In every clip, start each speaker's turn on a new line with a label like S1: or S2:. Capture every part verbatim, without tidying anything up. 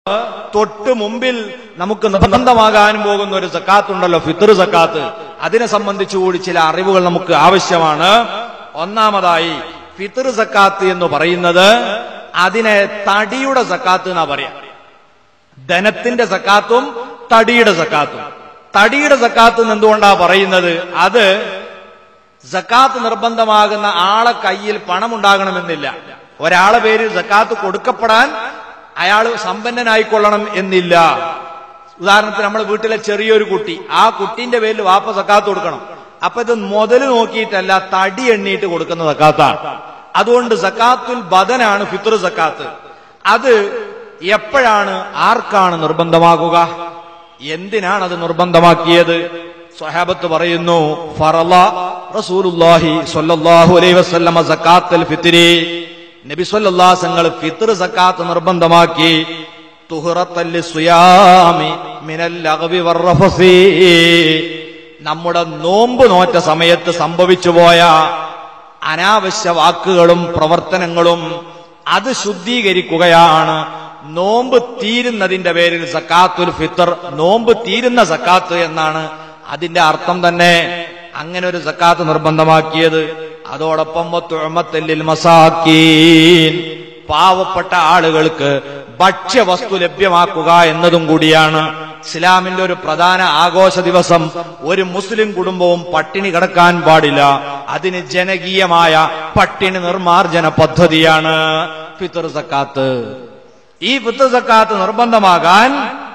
S1: തൊട്ട് മുമ്പിൽ നമുക്ക് നിർബന്ധമാകാൻ പോകുന്ന ഒരു സക്കാത്ത് ഉണ്ടല്ലോ, ഫിത്ർ സക്കാത്ത്. അതിനെ സംബന്ധിച്ചു കൂടി ചില അറിവുകൾ നമുക്ക് ആവശ്യമാണ്. ഒന്നാമതായി ഫിത്ർ സക്കാത്ത് എന്ന് പറയുന്നത് അതിനെ തടിയുടെ സക്കാത്ത് എന്നാ പറയാ. ധനത്തിന്റെ സക്കാത്തും തടിയുടെ സക്കാത്തും. തടിയുടെ സക്കാത്ത് എന്തുകൊണ്ടാ പറയുന്നത്? അത് സക്കാത്ത് നിർബന്ധമാകുന്ന ആളെ കയ്യിൽ പണമുണ്ടാകണമെന്നില്ല. ഒരാളെ പേരിൽ സക്കാത്ത് കൊടുക്കപ്പെടാൻ അയാൾ സമ്പന്നനായിക്കൊള്ളണം എന്നില്ല. ഉദാഹരണത്തിന് നമ്മൾ വീട്ടിലെ ചെറിയൊരു കുട്ടി, ആ കുട്ടിന്റെ പേരിൽ വാപ്പ സക്കാത്ത് കൊടുക്കണം. അപ്പൊ ഇത് മുതല് നോക്കിയിട്ടല്ല, തടി എണ്ണിയിട്ട് കൊടുക്കുന്ന സക്കാത്താണ്. അതുകൊണ്ട് സക്കാത്തുൽ ബദനാണ് ഫിത്ർ സക്കാത്ത്. അത് എപ്പോഴാണ്, ആർക്കാണ് നിർബന്ധമാകുക? എന്തിനാണ് അത് നിർബന്ധമാക്കിയത്? സ്വഹാബത്ത് പറയുന്നു, ഫറള റസൂലുള്ളാഹി സ്വല്ലല്ലാഹു അലൈഹി വസല്ലമ സക്കാത്തുൽ ഫിത്രി, നബി സ്വല്ലല്ലാഹു അലൈഹി വസല്ലം ഫിത്ർ സക്കാത്ത് നിർബന്ധമാക്കി. തുഹറത്തൽ ലിസ്യാമി മിനൽ ലഗ്വി വറഫസി, നമ്മുടെ നോമ്പ് നോറ്റ സമയത്ത് സംഭവിച്ചുപോയ അനാവശ്യ വാക്കുകളും പ്രവർത്തനങ്ങളും അത് ശുദ്ധീകരിക്കുകയാണ്. നോമ്പ് തീരുന്നതിന്റെ പേരിൽ സക്കാത്തുൽ ഫിത്ർ, നോമ്പ് തീരുന്ന സക്കാത്ത് എന്നാണ് അതിന്റെ അർത്ഥം തന്നെ. അങ്ങനെ ഒരു സക്കാത്ത് നിർബന്ധമാക്കിയത്. അതോടൊപ്പം തുഅമത്തൽ മസാക്കീൻ, പാവപ്പെട്ട ആളുകൾക്ക് ഭക്ഷ്യവസ്തു ലഭ്യമാക്കുക എന്നതും കൂടിയാണ്. ഇസ്ലാമിന്റെ ഒരു പ്രധാന ആഘോഷ ദിവസം ഒരു മുസ്ലിം കുടുംബവും പട്ടിണി കിടക്കാൻ പാടില്ല. അതിന് ജനകീയമായ പട്ടിണി നിർമാർജന പദ്ധതിയാണ് ഫിത്ർ സക്കാത്ത്. ഈ ഫിത്ർ സക്കാത്ത് നിർബന്ധമാകാൻ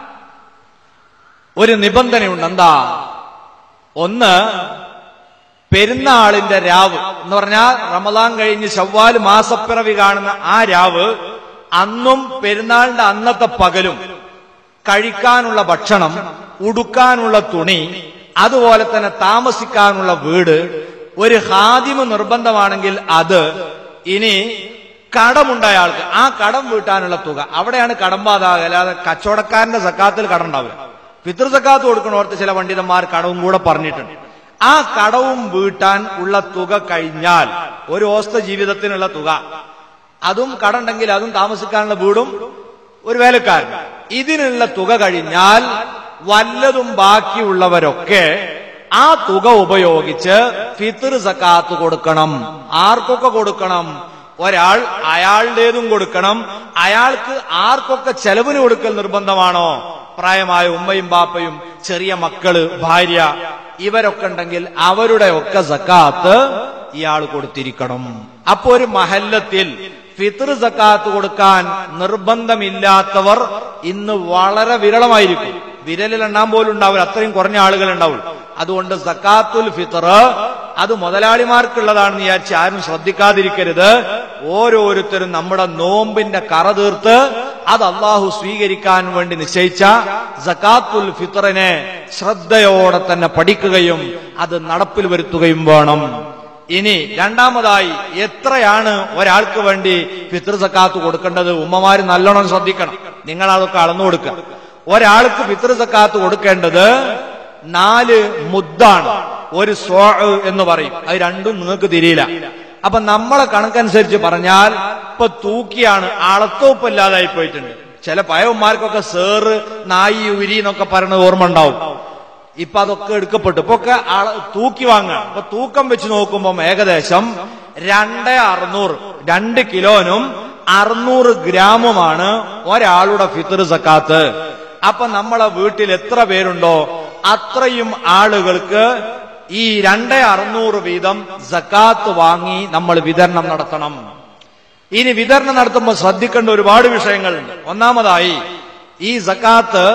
S1: ഒരു നിബന്ധനയുണ്ട്. എന്താ? ഒന്ന്, പെരുന്നാളിന്റെ രാവ് എന്ന് പറഞ്ഞാൽ റമദാൻ കഴിഞ്ഞ് ശവ്വാൽ മാസപ്പിറവി കാണുന്ന ആ രാവ്, അന്നും പെരുന്നാളിന്റെ അന്നത്തെ പകലും കഴിക്കാനുള്ള ഭക്ഷണം, ഉടുക്കാനുള്ള തുണി, അതുപോലെ തന്നെ താമസിക്കാനുള്ള വീട്, ഒരു ഹാദിമ് നിർബന്ധമാണെങ്കിൽ അത്, ഇനി കടമുണ്ടായ ആൾക്ക് ആ കടം വീട്ടാനുള്ള തുക, അവിടെയാണ് കടം ബാധക. അല്ലാതെ കച്ചവടക്കാരന്റെ സക്കാത്തിൽ കടം ഉണ്ടാവില്ല. ഫിത്ർ സക്കാത്ത് കൊടുക്കണോർത്ത് ചില പണ്ഡിതന്മാർ കടവും കൂടെ പറഞ്ഞിട്ടുണ്ട്. ആ കടവും വീട്ടാൻ ഉള്ള തുക കഴിഞ്ഞാൽ, ഒരു ഓസ്ത ജീവിതത്തിനുള്ള തുക, അതും കടമുണ്ടെങ്കിൽ അതും താമസിക്കാനുള്ള വീടും ഒരു വേലക്കാരൻ, ഇതിനുള്ള തുക കഴിഞ്ഞാൽ വല്ലതും ബാക്കിയുള്ളവരൊക്കെ ആ തുക ഉപയോഗിച്ച് ഫിത്ർ സക്കാത്ത് കൊടുക്കണം. ആർക്കൊക്കെ കൊടുക്കണം? ഒരാൾ അയാളുടേതും കൊടുക്കണം. അയാൾക്ക് ആർക്കൊക്കെ ചെലവിന് കൊടുക്കൽ നിർബന്ധമാണോ? പ്രായമായ ഉമ്മയും ബാപ്പയും ചെറിയ മക്കള്, ഭാര്യ, ഇവരൊക്കെ ഉണ്ടെങ്കിൽ അവരുടെ ഒക്കെ സക്കാത്ത് ഇയാൾ കൊടുത്തിരിക്കണം. അപ്പോ ഒരു മഹല്ലത്തിൽ ഫിത്ർ സക്കാത്ത് കൊടുക്കാൻ നിർബന്ധമില്ലാത്തവർ ഇന്ന് വളരെ വിരളമായിരിക്കും. വിരലിൽ എണ്ണാൻ പോലും ഉണ്ടാവില്ല, അത്രയും കുറഞ്ഞ ആളുകൾ ഉണ്ടാവുള്ളൂ. അതുകൊണ്ട് സക്കാത്തുൽ ഫിത്ർ അത് മുതലാളിമാർക്കുള്ളതാണെന്ന് വിചാരിച്ച് ആരും ശ്രദ്ധിക്കാതിരിക്കരുത്. ഓരോരുത്തരും നമ്മുടെ നോമ്പിന്റെ കറ തീർത്ത് അത് അള്ളാഹു സ്വീകരിക്കാൻ വേണ്ടി നിശ്ചയിച്ച സക്കാത്തുൽ ഫിത്റിനെ ശ്രദ്ധയോടെ തന്നെ പഠിക്കുകയും അത് നടപ്പിൽ വരുത്തുകയും വേണം. ഇനി രണ്ടാമതായി, എത്രയാണ് ഒരാൾക്ക് വേണ്ടി ഫിത്ർ സക്കാത്ത് കൊടുക്കേണ്ടത്? ഉമ്മമാര് നല്ലോണം ശ്രദ്ധിക്കണം. നിങ്ങൾ അതൊക്കെ അളന്നു കൊടുക്കുക. ഒരാൾക്ക് ഫിത്ർ സക്കാത്ത് കൊടുക്കേണ്ടത് നാല് മുദ്ദാണ്. ഒരു സ്വാ എന്ന് പറയും, അത് രണ്ടും നിങ്ങൾക്ക് തിരിയില്ല. അപ്പൊ നമ്മളെ കണക്കനുസരിച്ച് പറഞ്ഞാൽ ഇപ്പൊ തൂക്കിയാണ്, അളത്തോപ്പില്ലാതായി പോയിട്ടുണ്ട്. ചില പയവന്മാർക്കൊക്കെ സേറ്, നായി, ഉരി എന്നൊക്കെ പറയുന്നത് ഓർമ്മ ഉണ്ടാവും. ഇപ്പൊ അതൊക്കെ എടുക്കപ്പെട്ടു. ഇപ്പൊ ഒക്കെ തൂക്കി വാങ്ങുക. അപ്പൊ തൂക്കം വെച്ച് നോക്കുമ്പോൾ ഏകദേശം രണ്ട് അറുന്നൂറ് രണ്ട് കിലോനും അറുന്നൂറ് ഗ്രാമുമാണ് ഒരാളുടെ ഫിത്ർ സക്കാത്ത്. അപ്പൊ നമ്മളെ വീട്ടിൽ എത്ര പേരുണ്ടോ അത്രയും ആളുകൾക്ക് ഈ രണ്ട് അറുന്നൂറ് വീതം സക്കാത്ത് വാങ്ങി നമ്മൾ വിതരണം നടത്തണം. ഇനി വിതരണം നടത്തുമ്പോൾ ശ്രദ്ധിക്കേണ്ട ഒരുപാട് വിഷയങ്ങളുണ്ട്. ഒന്നാമതായി, ഈ സക്കാത്ത്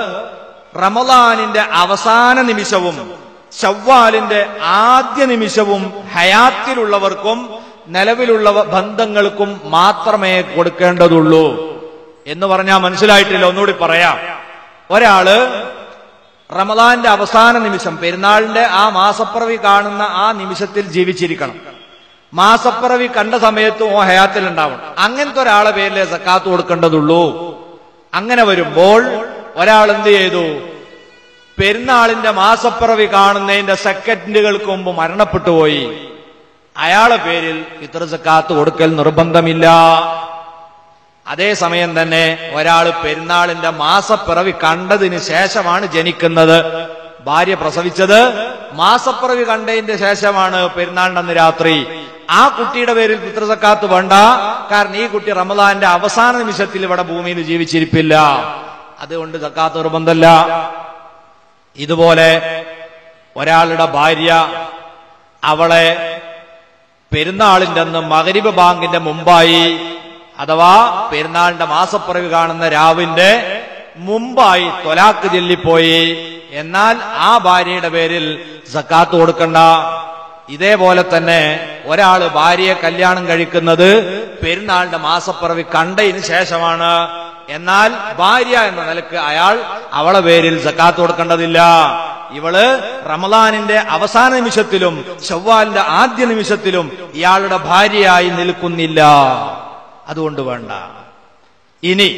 S1: റമദാനിന്റെ അവസാന നിമിഷവും ശവ്വാലിന്റെ ആദ്യ നിമിഷവും ഹയാത്തിലുള്ളവർക്കും നിലവിലുള്ള ബന്ധങ്ങൾക്കും മാത്രമേ കൊടുക്കേണ്ടതുള്ളൂ എന്ന് പറഞ്ഞാൽ മനസ്സിലായിട്ടില്ല. ഒന്നുകൂടി പറയാം. ഒരാള് റമദാന്റെ അവസാന നിമിഷം, പെരുന്നാളിന്റെ ആ മാസപ്പിറവി കാണുന്ന ആ നിമിഷത്തിൽ ജീവിച്ചിരിക്കണം. മാസപ്പിറവി കണ്ട സമയത്ത് ഓ ഹയാത്തിൽ ഉണ്ടാവണം. അങ്ങനത്തെ ഒരാളെ പേരിലെ സക്കാത്ത് കൊടുക്കേണ്ടതുള്ളൂ. അങ്ങനെ വരുമ്പോൾ ഒരാൾ എന്ത് ചെയ്തു? പെരുന്നാളിന്റെ മാസപ്പിറവി കാണുന്നതിന്റെ സെക്കൻഡുകൾക്ക് മുമ്പ് മരണപ്പെട്ടു പോയി. അയാളെ പേരിൽ ഫിത്ർ സക്കാത്ത് കൊടുക്കൽ നിർബന്ധമില്ല. അതേസമയം തന്നെ ഒരാൾ പെരുന്നാളിന്റെ മാസപ്പിറവി കണ്ടതിന് ശേഷമാണ് ജനിക്കുന്നത്. ഭാര്യ പ്രസവിച്ചത് മാസപ്പിറവി കണ്ടതിന്റെ ശേഷമാണ് പെരുന്നാളിന്റെ അന്ന് രാത്രി. ആ കുട്ടിയുടെ പേരിൽ ഫിത്ർ സക്കാത്ത് വേണ്ട. കാരണം ഈ കുട്ടി റമദാന്റെ അവസാന നിമിഷത്തിൽ ഇവിടെ ഭൂമിയിൽ ജീവിച്ചിരിപ്പില്ല. അതുകൊണ്ട് സക്കാത്ത് നിർബന്ധമല്ല. ഇതുപോലെ ഒരാളുടെ ഭാര്യ അവളെ പെരുന്നാളിന്റെ അന്ന് മഗ്രിബ് ബാങ്കിന്റെ മുമ്പായി അഥവാ പെരുന്നാളിന്റെ മാസപ്പിറവി കാണുന്ന രാവിന്റെ മുമ്പായി ത്വലാഖ് ചൊല്ലിപ്പോയി. എന്നാൽ ആ ഭാര്യയുടെ പേരിൽ സക്കാത്ത് കൊടുക്കണ്ട. ഇതേപോലെ തന്നെ ഒരാള് ഭാര്യയെ കല്യാണം കഴിക്കുന്നത് പെരുന്നാളിന്റെ മാസപ്പിറവി കണ്ടതിന് ശേഷമാണ്. എന്നാൽ ഭാര്യ എന്ന നിലക്ക് അയാൾ അവളെ പേരിൽ സക്കാത്ത് കൊടുക്കേണ്ടതില്ല. ഇവള് റമദാനിന്റെ അവസാന നിമിഷത്തിലും ശവ്വാലിന്റെ ആദ്യ നിമിഷത്തിലും ഇയാളുടെ ഭാര്യയായി നിൽക്കുന്നില്ല. അതുകൊണ്ട് വേണ്ട. ഇനി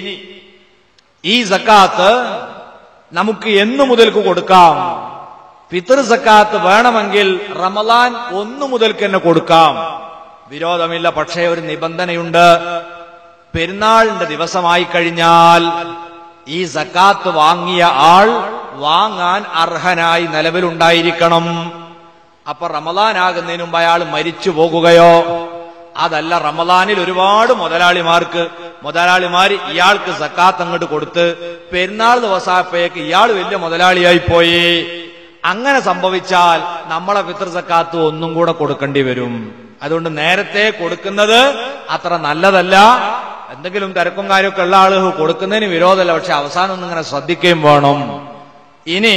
S1: ഈ സക്കാത്ത് നമുക്ക് എന്നു മുതൽക്ക് കൊടുക്കാം? ഫിത്ർ സക്കാത്ത് വേണമെങ്കിൽ റമദാൻ ഒന്നു മുതൽക്ക് തന്നെ കൊടുക്കാം, വിരോധമില്ല. പക്ഷേ ഒരു നിബന്ധനയുണ്ട്. പെരുന്നാളിന്റെ ദിവസമായി കഴിഞ്ഞാൽ ഈ സക്കാത്ത് വാങ്ങിയ ആൾ വാങ്ങാൻ അർഹനായി നിലവിലുണ്ടായിരിക്കണം. അപ്പൊ റമദാൻ ആകുന്നതിന് മുമ്പ് അയാൾ മരിച്ചു പോകുകയോ, അതല്ല റമദാനിൽ ഒരുപാട് മുതലാളിമാർക്ക് മുതലാളിമാർ ഇയാൾക്ക് സക്കാത്ത് അങ്ങോട്ട് കൊടുത്ത് പെരുന്നാൾ ദിവസമായപ്പോഴേക്ക് ഇയാൾ വലിയ മുതലാളിയായി പോയി, അങ്ങനെ സംഭവിച്ചാൽ നമ്മളെ ഫിത്ർ സക്കാത്ത് ഒന്നും കൂടെ കൊടുക്കേണ്ടി വരും. അതുകൊണ്ട് നേരത്തെ കൊടുക്കുന്നത് അത്ര നല്ലതല്ല. എന്തെങ്കിലും തിരക്കും കാര്യമൊക്കെ ഉള്ള ആളുകൾ കൊടുക്കുന്നതിന് വിരോധമല്ല, പക്ഷെ അവസാനം ഒന്നും ഇങ്ങനെ ശ്രദ്ധിക്കുകയും വേണം. ഇനി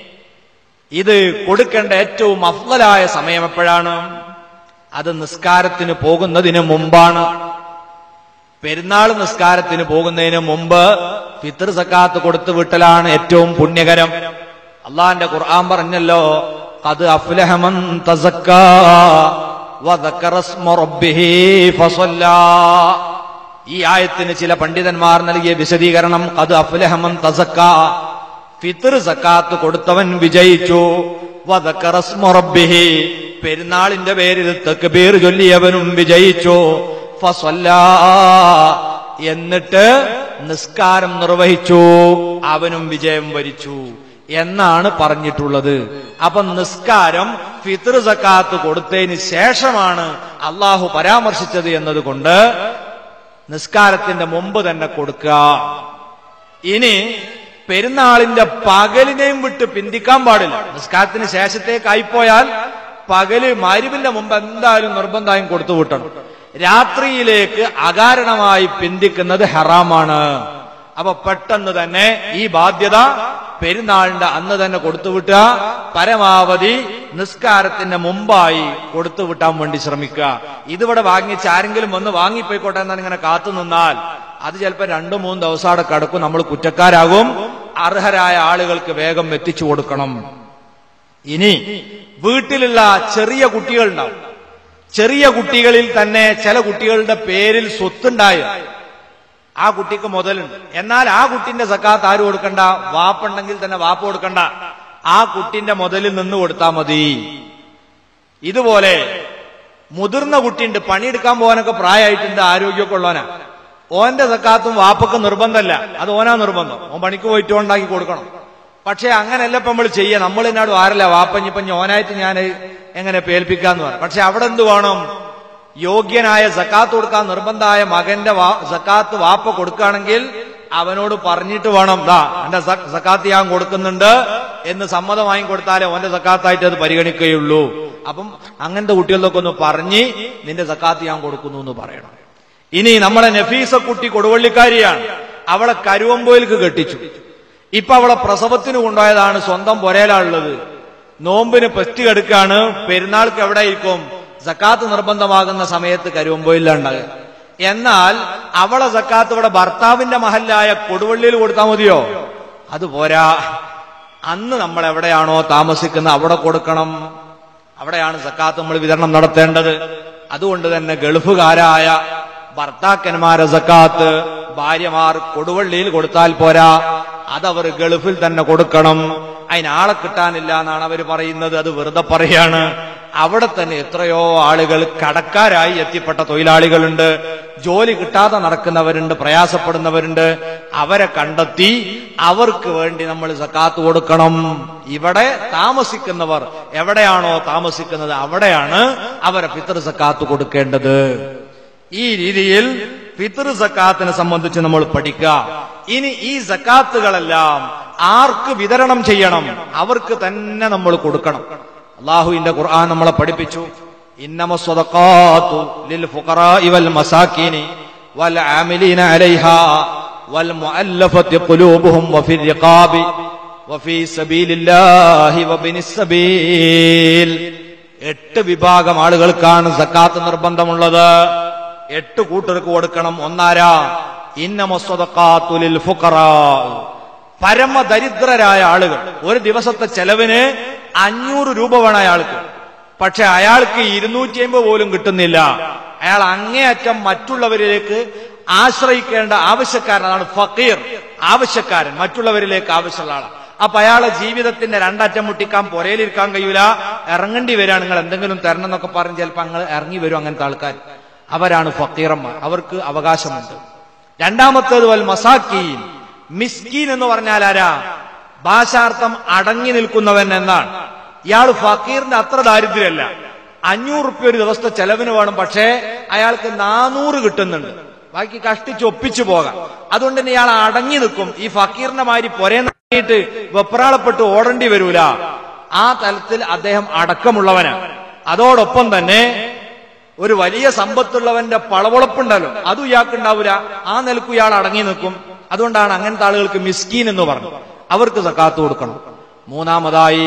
S1: ഇത് കൊടുക്കേണ്ട ഏറ്റവും അഫ്ളലായ സമയം എപ്പോഴാണ്? അത് നിസ്കാരത്തിന് പോകുന്നതിന് മുമ്പാണ്. പെരുന്നാൾ നിസ്കാരത്തിന് പോകുന്നതിന് മുമ്പ് ഫിത്ർ സക്കാത്ത് കൊടുത്തു വിട്ടലാണ് ഏറ്റവും പുണ്യകരം. അള്ളാന്റെ ഖുർആൻ പറഞ്ഞല്ലോ, ഖദ് അഫ്ലഹ മൻ തസക്കാ വദക്കറ സ്മ റബ്ബിഹി ഫസല്ലാ. ഈ ആയത്തിന് ചില പണ്ഡിതന്മാർ നൽകിയ വിശദീകരണം ഖദ് അഫ്ലഹ മൻ തസക്കാ, ഫിത്ർ സക്കാത്ത് കൊടുത്തവൻ വിജയിച്ചു. വദക്കറ സ്മ റബ്ബിഹി, പെരുന്നാളിന്റെ പേരിൽ തക്ബീർ ചൊല്ലിയവനും വിജയിച്ചു. ഫസല്ലാ, എന്നിട്ട് നിസ്കാരം നിർവഹിച്ചു, അവനും വിജയം വരിച്ചു എന്നാണ് പറഞ്ഞിട്ടുള്ളത്. അപ്പൊ നിസ്കാരം ഫിത്ർ സക്കാത്ത് കൊടുത്തതിന് ശേഷമാണ് അള്ളാഹു പരാമർശിച്ചത് എന്നതുകൊണ്ട് നിസ്കാരത്തിന്റെ മുമ്പ് തന്നെ കൊടുക്കുക. ഇനി പെരുന്നാളിന്റെ പകലിനെയും വിട്ട് പിന്തിക്കാൻ പാടില്ല. നിസ്കാരത്തിന് ശേഷത്തേക്കായിപ്പോയാൽ പകല് മഗ്‌രിബിന്റെ മുമ്പ് എന്തായാലും നിർബന്ധമായും കൊടുത്തു വിട്ടണം. രാത്രിയിലേക്ക് അകാരണമായി പിന്തിക്കുന്നത് ഹറാമാണ്. അപ്പൊ പെട്ടെന്ന് തന്നെ ഈ ബാധ്യത പെരുന്നാളിന്റെ അന്ന് തന്നെ കൊടുത്തുവിട്ടുക. പരമാവധി നിസ്കാരത്തിന്റെ മുമ്പായി കൊടുത്തുവിട്ടാൻ വേണ്ടി ശ്രമിക്കുക. ഇതിവിടെ വാങ്ങിച്ച് ആരെങ്കിലും വന്ന് വാങ്ങിപ്പോയിക്കോട്ടെ എന്നാണ് ഇങ്ങനെ കാത്തു നിന്നാൽ അത് ചിലപ്പോൾ രണ്ടു മൂന്ന് ദിവസം അവിടെ കിടക്കും, നമ്മൾ കുറ്റക്കാരാകും. അർഹരായ ആളുകൾക്ക് വേഗം എത്തിച്ചു കൊടുക്കണം. ഇനി വീട്ടിലുള്ള ചെറിയ കുട്ടികളുണ്ടാവും. ചെറിയ കുട്ടികളിൽ തന്നെ ചില കുട്ടികളുടെ പേരിൽ സ്വത്തുണ്ടായ ആ കുട്ടിക്ക് മുതലുണ്ട്. എന്നാൽ ആ കുട്ടിന്റെ സക്കാത്ത് ആര് കൊടുക്കണ്ട? വാപ്പുണ്ടെങ്കിൽ തന്നെ വാപ്പ കൊടുക്കണ്ട, ആ കുട്ടിന്റെ മുതലിൽ നിന്ന് കൊടുത്താൽ മതി. ഇതുപോലെ മുതിർന്ന കുട്ടിയുണ്ട്, പണിയെടുക്കാൻ പോകാനൊക്കെ പ്രായമായിട്ടുണ്ട്, ആരോഗ്യമൊക്കെ ഉള്ളവനാ, ഓന്റെ സക്കാത്തും വാപ്പക്ക് നിർബന്ധമല്ല, അത് ഓനാ നിർബന്ധം. ഓൻ പണിക്ക് പോയിട്ട് ഉണ്ടാക്കി കൊടുക്കണം. പക്ഷെ അങ്ങനെയല്ല ഇപ്പൊ നമ്മൾ ചെയ്യുക. നമ്മൾ എന്നോട് ആരല്ല വാപ്പഞ്ഞിപ്പഞ്ഞ് ഓനായിട്ട് ഞാൻ എങ്ങനെ പേൽപ്പിക്കാന്ന് പറഞ്ഞു. പക്ഷെ അവിടെ എന്ത് വേണം? യോഗ്യനായ സക്കാത്ത് കൊടുക്കാൻ നിർബന്ധമായ മകന്റെ സക്കാത്ത് വാപ്പ കൊടുക്കുകയാണെങ്കിൽ അവനോട് പറഞ്ഞിട്ട് വേണം, ദാ എന്റെ സക്കാത്ത് ഞാൻ കൊടുക്കുന്നുണ്ട് എന്ന് സമ്മതം വാങ്ങി കൊടുത്താലേ ഓന്റെ സക്കാത്തായിട്ട് അത് പരിഗണിക്കുകയുള്ളൂ. അപ്പം അങ്ങനത്തെ കുട്ടികളിലൊക്കെ ഒന്ന് പറഞ്ഞ് നിന്റെ സക്കാത്ത് ഞാൻ കൊടുക്കുന്നു എന്ന് പറയണം. ഇനി നമ്മളെ നഫീസ കുട്ടി കൊടുവള്ളിക്കാരിയാണ്, അവളെ കരുവമ്പോയിലേക്ക് കെട്ടിച്ചു. ഇപ്പൊ അവളെ പ്രസവത്തിന് കൊണ്ടുപോയതാണ്, സ്വന്തം പൊരയിലാണുള്ളത്. നോമ്പിന് പെസ്റ്റ് കെടുക്കാണ്, പെരുന്നാൾക്ക് എവിടെ ആയിരിക്കും? സക്കാത്ത് നിർബന്ധമാകുന്ന സമയത്ത് കരുവമ്പോയിലുണ്ടാകുക. എന്നാൽ അവളെ സക്കാത്ത് ഇവിടെ ഭർത്താവിന്റെ മഹല്ലായ കൊടുവള്ളിയിൽ കൊടുത്താൽ മതിയോ? അതുപോരാ. അന്ന് നമ്മൾ എവിടെയാണോ താമസിക്കുന്നത് അവിടെ കൊടുക്കണം. അവിടെയാണ് സക്കാത്ത് നമ്മൾ വിതരണം നടത്തേണ്ടത്. അതുകൊണ്ട് തന്നെ ഗൾഫുകാരായ ഭർത്താക്കന്മാരെ സക്കാത്ത് ഭാര്യമാർ കൊടുവള്ളിയിൽ കൊടുത്താൽ പോരാ, അതവർ ഗൾഫിൽ തന്നെ കൊടുക്കണം. അതിനാളെ കിട്ടാനില്ല എന്നാണ് അവർ പറയുന്നത്. അത് വെറുതെ പറയാണ്. അവിടെ തന്നെ എത്രയോ ആളുകൾ കടക്കാരായി എത്തിപ്പെട്ട തൊഴിലാളികളുണ്ട്, ജോലി കിട്ടാതെ നടക്കുന്നവരുണ്ട്, പ്രയാസപ്പെടുന്നവരുണ്ട്. അവരെ കണ്ടെത്തി അവർക്ക് വേണ്ടി നമ്മൾ സക്കാത്ത് കൊടുക്കണം. ഇവിടെ താമസിക്കുന്നവർ എവിടെയാണോ താമസിക്കുന്നത് അവിടെയാണ് അവരെ ഫിത്ർ സക്കാത്ത് കൊടുക്കേണ്ടത്. ഈ രീതിയിൽ ഫിത്ർ സക്കാത്തിനെ സംബന്ധിച്ച് നമ്മൾ പഠിക്കുക. ഇനി ഈ സക്കാത്തുകളെല്ലാം ആർക്ക് വിതരണം ചെയ്യണം? അവർക്ക് തന്നെ നമ്മൾ കൊടുക്കണം. അല്ലാഹുവിന്റെ ഖുർആൻ നമ്മളെ പഠിപ്പിച്ചു, ഇന്നമസ് സ്വദഖാതു ലിൽ ഫുഖറാഇ വൽ മസാകീനി വൽ ആമിലീന അലൈഹാ വൽ മുഅല്ലഫതി ഖുലൂബുഹും വഫി റിഖാബി വഫി സബീലില്ലാഹി വബിനിസ് സബീൽ. എട്ട് വിഭാഗം ആളുകൾക്കാണ് സക്കാത്ത് നിർബന്ധമുള്ളത്. എട്ട് കൂട്ടർക്ക് കൊടുക്കണം. ഒന്നാരാ? ഇന്നമസ് സ്വദഖാതു ലിൽ ഫുഖറാ, പരമദരിദ്രരായ ആളുകൾ. ഒരു ദിവസത്തെ ചെലവിന് അഞ്ഞൂറ് രൂപ വേണം അയാൾക്ക്. പക്ഷെ അയാൾക്ക് ഇരുന്നൂറ്റി അമ്പത് പോലും കിട്ടുന്നില്ല. അയാൾ അങ്ങേയറ്റം മറ്റുള്ളവരിലേക്ക് ആശ്രയിക്കേണ്ട ആവശ്യക്കാരൻ. അതാണ് ഫക്കീർ, ആവശ്യക്കാരൻ, മറ്റുള്ളവരിലേക്ക് ആവശ്യമുള്ള ആളാണ്. അപ്പൊ അയാളെ ജീവിതത്തിന്റെ രണ്ടറ്റം മുട്ടിക്കാൻ പുരയിലിരിക്കാൻ കഴിയൂല, ഇറങ്ങേണ്ടി വരികയാണ്. നിങ്ങൾ എന്തെങ്കിലും തരണം എന്നൊക്കെ പറഞ്ഞ് ചിലപ്പോൾ നിങ്ങൾ ഇറങ്ങി വരും. അങ്ങനത്തെ ആൾക്കാർ അവരാണ് ഫക്കീറന്മാർ, അവർക്ക് അവകാശമുണ്ട്. രണ്ടാമത്തേത് വൽ മസാക്കീൻ, മിസ്കീൻ എന്ന് പറഞ്ഞാൽ ആരാ? ഭാഷാർത്ഥം അടങ്ങി നിൽക്കുന്നവൻ എന്നാണ്. ഇയാൾ ഫക്കീറിന്റെ അത്ര ദാരിദ്ര്യമല്ല. അഞ്ഞൂറ് റുപ്യ ഒരു ദിവസത്തെ ചെലവിന് വേണം, പക്ഷേ അയാൾക്ക് നാനൂറ് കിട്ടുന്നുണ്ട്. ബാക്കി കഷ്ടിച്ച് ഒപ്പിച്ചു പോകാം. അതുകൊണ്ട് തന്നെ ഇയാൾ അടങ്ങി നിൽക്കും. ഈ ഫക്കീറിന്റെ മാതിരി പൊരേ നട്ട് വെപ്രാളപ്പെട്ട് ഓടേണ്ടി വരൂല. ആ തലത്തിൽ അദ്ദേഹം അടക്കമുള്ളവനാണ്. അതോടൊപ്പം തന്നെ ഒരു വലിയ സമ്പത്തുള്ളവന്റെ പളവളപ്പുണ്ടല്ലോ, അതും ഇയാൾക്ക് ഉണ്ടാവില്ല. ആ നിലക്കും ഇയാൾ അടങ്ങി നിൽക്കും. അതുകൊണ്ടാണ് അങ്ങനത്തെ ആളുകൾക്ക് മിസ്കീൻ എന്ന് പറഞ്ഞു. അവർക്ക് സക്കാത്ത് കൊടുക്കണം. മൂന്നാമതായി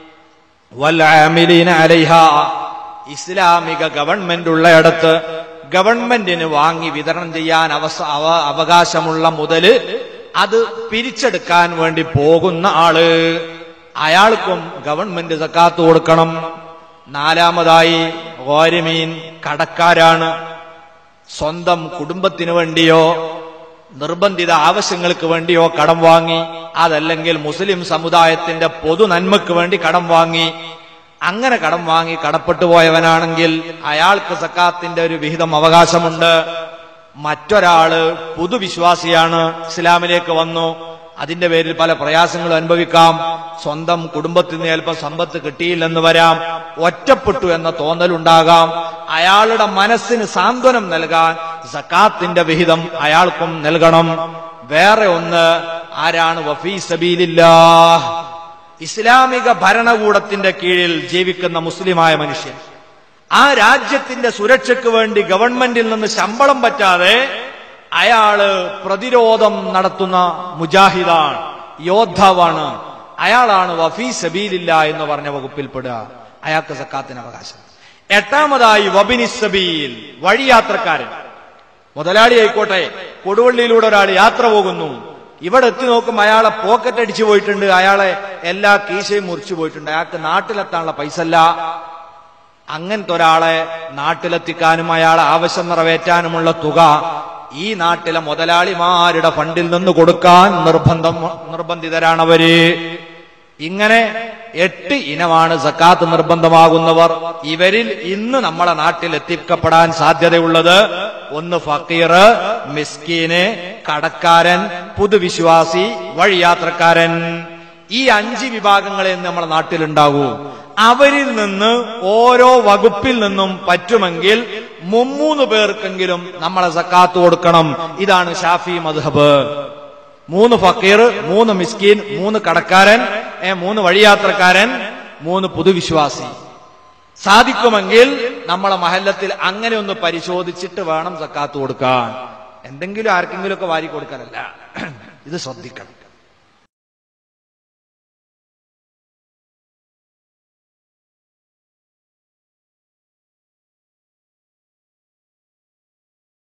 S1: വൽ ആമിലീന അലൈഹാ, ഇസ്ലാമിക ഗവൺമെന്റ് ഉള്ളയിടത്ത് ഗവൺമെന്റിന് വാങ്ങി വിതരണം ചെയ്യാൻ അവസ അവകാശമുള്ള മുതല് അത് പിരിച്ചെടുക്കാൻ വേണ്ടി പോകുന്ന ആള്, അയാൾക്കും ഗവൺമെന്റ് സക്കാത്ത് കൊടുക്കണം. നാലാമതായി ഗാരിമീൻ, കടക്കാരാണ്. സ്വന്തം കുടുംബത്തിന് വേണ്ടിയോ നിർബന്ധിത ആവശ്യങ്ങൾക്ക് വേണ്ടിയോ കടം വാങ്ങി, അതല്ലെങ്കിൽ മുസ്ലിം സമുദായത്തിന്റെ പൊതു നന്മയ്ക്ക് വേണ്ടി കടം വാങ്ങി, അങ്ങനെ കടം വാങ്ങി കടപ്പെട്ടു പോയവനാണെങ്കിൽ അയാൾക്ക് സക്കാത്തിന്റെ ഒരു വിഹിതം അവകാശമുണ്ട്. മറ്റൊരാള് പുതുവിശ്വാസിയാണ്, ഇസ്ലാമിലേക്ക് വന്നു, അതിന്റെ പേരിൽ പല പ്രയാസങ്ങളും അനുഭവിക്കാം. സ്വന്തം കുടുംബത്തിൽ നിന്ന് ചിലപ്പോൾ സമ്പത്ത് കിട്ടിയില്ലെന്ന് വരാം, ഒറ്റപ്പെട്ടു എന്ന തോന്നലുണ്ടാകാം. അയാളുടെ മനസ്സിന് സാന്ത്വനം നൽകാൻ സക്കാത്തിന്റെ വിഹിതം അയാൾക്കും നൽകണം. വേറെ ഒന്ന് ആരാണ്? വഫീ സബീലില്ലാഹ്, ഇസ്ലാമിക ഭരണകൂടത്തിന്റെ കീഴിൽ ജീവിക്കുന്ന മുസ്ലിമായ മനുഷ്യൻ. ആ രാജ്യത്തിന്റെ സുരക്ഷയ്ക്ക് വേണ്ടി ഗവൺമെന്റിൽ നിന്ന് ശമ്പളം പറ്റാതെ അയാള് പ്രതിരോധം നടത്തുന്ന മുജാഹിദാണ്, യോദ്ധാവാണ്. അയാളാണ് വഫീ സബീലില്ലാ എന്ന് പറഞ്ഞ വകുപ്പിൽപ്പെടുക. അയാൾക്ക് സക്കാത്തിന് അവകാശം. എട്ടാമതായി വബിനിസ് സബീൽ, വഴിയാത്രക്കാരൻ. മുതലാളി ആയിക്കോട്ടെ, കൊടുവള്ളിയിലൂടെ ഒരാൾ യാത്ര പോകുന്നു. ഇവിടെ എത്തി നോക്കും അയാളെ പോക്കറ്റ് അടിച്ചു പോയിട്ടുണ്ട്, അയാളെ എല്ലാ കീശയും മുറിച്ചു പോയിട്ടുണ്ട്. അയാൾക്ക് നാട്ടിലെത്താനുള്ള പൈസ അല്ല. അങ്ങനത്തെ ഒരാളെ നാട്ടിലെത്തിക്കാനും അയാളെ ആവശ്യം നിറവേറ്റാനുമുള്ള തുക ഈ നാട്ടിലെ മുതലാളിമാരുടെ ഫണ്ടിൽ നിന്ന് കൊടുക്കാൻ നിർബന്ധം നിർബന്ധിതരാണവര്. ഇങ്ങനെ എട്ട് ഇനമാണ് സക്കാത്ത് നിർബന്ധമാകുന്നവർ. ഇവരിൽ ഇന്ന് നമ്മളെ നാട്ടിൽ എത്തിക്കപ്പെടാൻ സാധ്യതയുള്ളത് ഒന്ന് ഫക്കീർ, മിസ്കീന്, കടക്കാരൻ, പുതുവിശ്വാസി, വഴിയാത്രക്കാരൻ. ഈ അഞ്ച് വിഭാഗങ്ങളെ നമ്മളെ നാട്ടിലുണ്ടാകൂ. അവരിൽ നിന്ന് ഓരോ വകുപ്പിൽ നിന്നും പറ്റുമെങ്കിൽ മുമ്മൂന്ന് പേർക്കെങ്കിലും നമ്മളെ സക്കാത്ത് കൊടുക്കണം. ഇതാണ് ഷാഫി മദ്ഹബ്. മൂന്ന് ഫക്കീർ, മൂന്ന് മിസ്കീൻ, മൂന്ന് കടക്കാരൻ, മൂന്ന് വഴിയാത്രക്കാരൻ, മൂന്ന് പുതുവിശ്വാസി. സാധിക്കുമെങ്കിൽ നമ്മളെ മഹല്ലത്തിൽ അങ്ങനെ ഒന്ന് പരിശോധിച്ചിട്ട് വേണം സക്കാത്ത് കൊടുക്കാൻ. എന്തെങ്കിലും ആർക്കെങ്കിലും ഒക്കെ വാരി കൊടുക്കാനല്ല, ഇത് ശ്രദ്ധിക്കണം.